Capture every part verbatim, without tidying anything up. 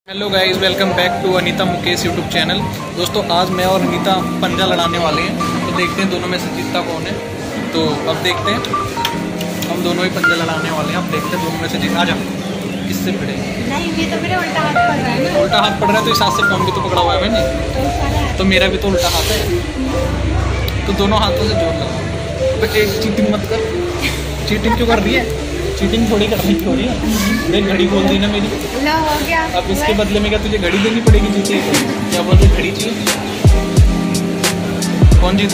Hello guys, welcome back to Anita Mukesh YouTube channel. दोस्तों, आज मैं और अनीता पंजा लड़ाने वाले हैं, तो देखते हैं दोनों में से जीतता कौन है। तो अब देखते हैं, हम दोनों ही पंजा लड़ाने वाले हैं। अब देखते हैं दोनों में से जीत। आ जा, किससे भिड़े? नहीं, ये तो मेरा उल्टा हाथ पड़ रहा है ना। उल्टा हाथ पड़ रहा है तो इस हाथ से फोन भी तो पकड़ा हुआ है मैंने, तो मेरा भी तो उल्टा हाथ है। तो दोनों हाथों से जोड़ लगा। बट एक चीटिंग मत कर। चीटिंग क्यों कर रही है? चीटिंग थोड़ी करनी थोड़ी है। देख, घड़ी बोल दी ना मेरी। लो, हो गया। अब इसके बदले में क्या तुझे घड़ी देनी पड़ेगी जीते? क्या बोलते, घड़ी चाहिए? कौन जीता?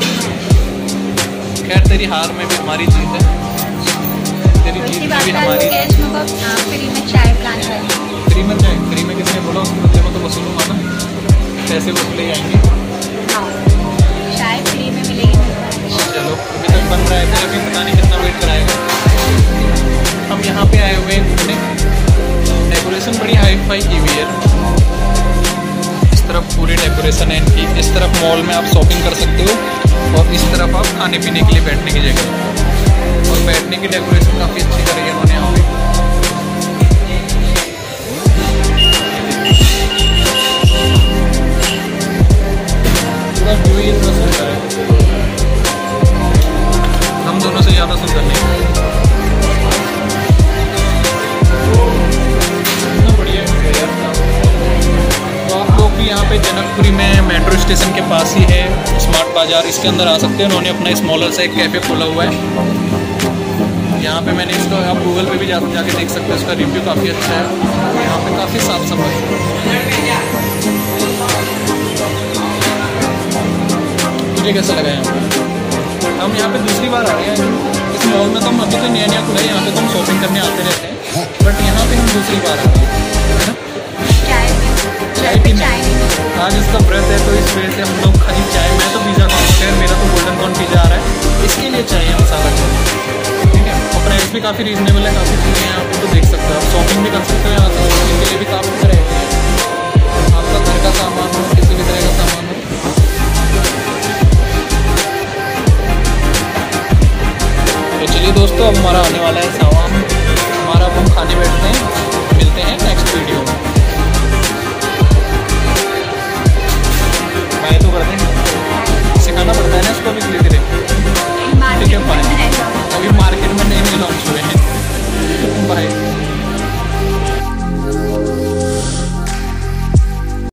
खैर, तेरी हार में भी हमारी जीत है, तेरी जीत में भी हमारी। फ्री में चाय पिलाने वाली। फ्री में चाय? फ्री में किसने बोला? उसके बदले में तो वसूलूंगा ना, पैसे वसूले जाएंगे। चाय फ्री में मिलेगी। चलो, अभी तक बन रहा है, फिर अभी पता नहीं कितना वेट कराएगा। हम यहाँ पे आए हुए हैं घूमने। डेकोरेशन बड़ी हाई फाई की हुई है। इस तरफ पूरी डेकोरेशन है इनकी। इस तरफ मॉल में आप शॉपिंग कर सकते हो, और इस तरफ आप खाने पीने के लिए बैठने की जगह। और बैठने की डेकोरेशन काफ़ी अच्छी करी है उन्होंने यहाँ पे। पूरा व्यू ही इतना सुंदर है, हम दोनों से ज़्यादा सुंदर नहीं। यहाँ पे जनकपुरी में मेट्रो स्टेशन के पास ही है स्मार्ट बाज़ार, इसके अंदर आ सकते हैं। उन्होंने अपना स्मॉलर सा एक कैफ़े खोला हुआ है यहाँ पे। मैंने इसका, आप गूगल पे भी जा जाके देख सकते हो, इसका रिव्यू काफ़ी अच्छा है। यहाँ पे काफ़ी साफ सफाई। मुझे कैसा लगा यहाँ पे? हम यहाँ पे दूसरी बार आ रहे हैं। इस मॉल में तो हम अभी तो नया नया खुला है, यहाँ पे तो हम शॉपिंग करने आते रहते हैं, बट यहाँ पे हम दूसरी बार आ रहे हैं, है ना? चाय पीने। आज इसका व्रत है, तो इस वजह से हम लोग खाली चाय। मैं तो पिज़्ज़ा खाऊंगा, मेरा तो गोल्डन कॉर्न पिज़्ज़ा आ रहा है, इसके लिए चाहिए मसाला चाय, ठीक है। और प्राइस भी काफ़ी रीजनेबल है, काफ़ी चीज़ें हैं यहाँ पे, तो देख सकते हो आप। शॉपिंग भी कर सकते हो यहाँ से, शॉपिंग के लिए भी काफ़ी तरह है। आपका घर का सामान हो, किसी भी तरह का सामान हो। तो चलिए दोस्तों, अब हमारा आने वाला है सामान। हमारा अब हम खाने बैठते हैं, मिलते हैं।